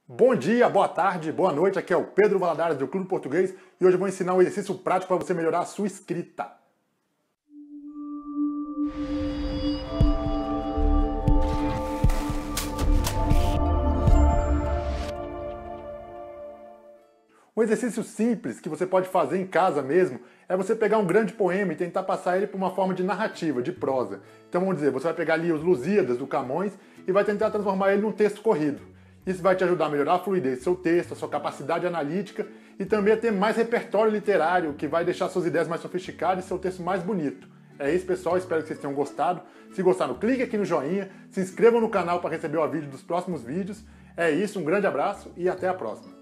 Bom dia, boa tarde, boa noite, aqui é o Pedro Valadares do Clube Português e hoje eu vou ensinar um exercício prático para você melhorar a sua escrita. Um exercício simples que você pode fazer em casa mesmo é você pegar um grande poema e tentar passar ele por uma forma de narrativa, de prosa. Então vamos dizer, você vai pegar ali os Lusíadas do Camões e vai tentar transformar ele num texto corrido. Isso vai te ajudar a melhorar a fluidez do seu texto, a sua capacidade analítica e também a ter mais repertório literário, que vai deixar suas ideias mais sofisticadas e seu texto mais bonito. É isso, pessoal. Espero que vocês tenham gostado. Se gostaram, clique aqui no joinha, se inscrevam no canal para receber o aviso dos próximos vídeos. É isso, um grande abraço e até a próxima.